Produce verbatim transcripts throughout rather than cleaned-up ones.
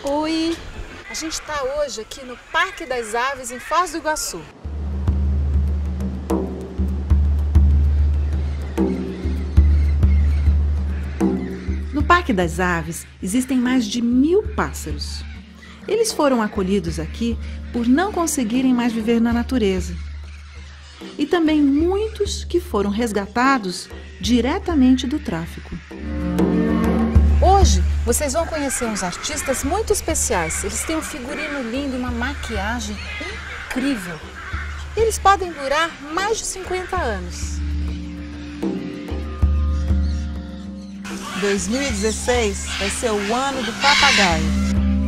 Oi! A gente está hoje aqui no Parque das Aves, em Foz do Iguaçu. No Parque das Aves existem mais de mil pássaros. Eles foram acolhidos aqui por não conseguirem mais viver na natureza. E também muitos que foram resgatados diretamente do tráfico. Hoje vocês vão conhecer uns artistas muito especiais. Eles têm um figurino lindo e uma maquiagem incrível. Eles podem durar mais de cinquenta anos. dois mil e dezesseis vai ser o ano do papagaio.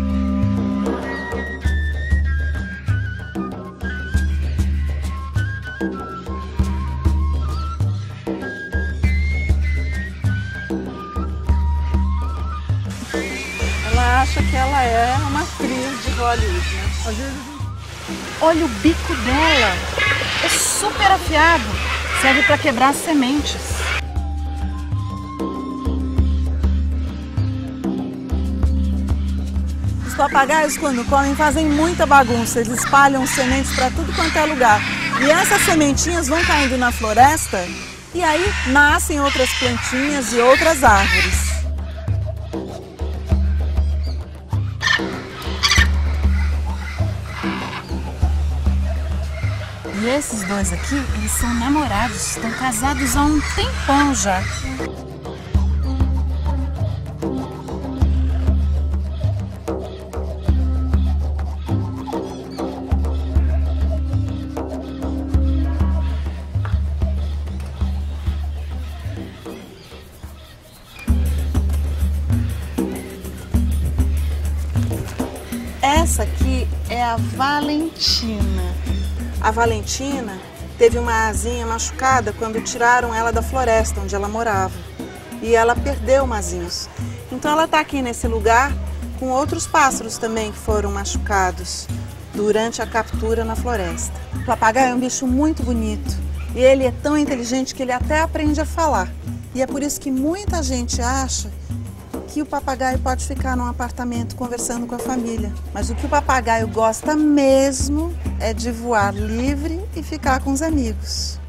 Ela acha que ela é uma atriz de Hollywood, né? Às vezes... Olha o bico dela! É super afiado! Serve para quebrar sementes. Os papagaios, quando comem, fazem muita bagunça. Eles espalham sementes para tudo quanto é lugar. E essas sementinhas vão caindo na floresta e aí nascem outras plantinhas e outras árvores. E esses dois aqui, eles são namorados, estão casados há um tempão já. Essa aqui é a Valentina. A Valentina teve uma asinha machucada quando tiraram ela da floresta onde ela morava. E ela perdeu uma asinha. Então ela está aqui nesse lugar com outros pássaros também que foram machucados durante a captura na floresta. O papagaio é um bicho muito bonito e ele é tão inteligente que ele até aprende a falar. E é por isso que muita gente acha que o papagaio pode ficar num apartamento conversando com a família. Mas o que o papagaio gosta mesmo é de voar livre e ficar com os amigos.